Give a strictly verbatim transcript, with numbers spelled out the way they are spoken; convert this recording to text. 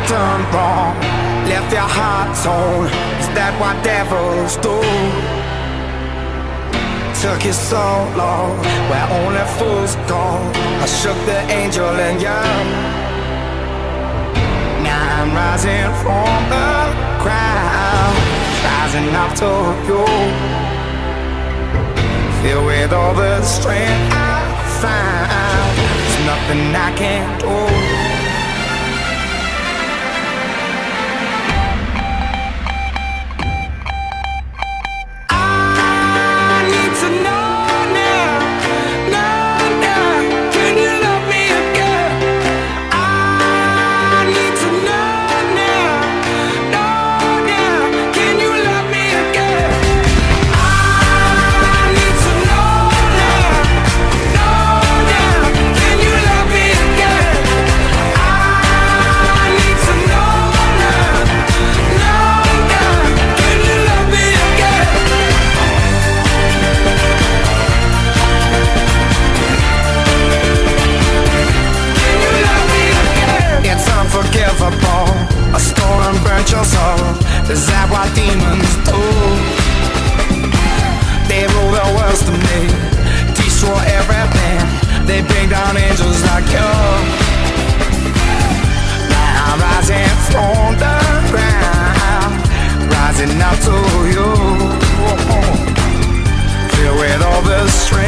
done wrong? Left your heart torn. Is that what devils do? Took you so long, where only fools go. I shook the angel in you. Now I'm rising from the ground, rising up to you. Filled with all the strength I find, there's nothing I can't do. A storm burnt your soul. Is that what demons do? They rule the world to me, destroy everything. They bring down angels like you. Now I'm rising from the ground, rising up to you. Filled with all the strength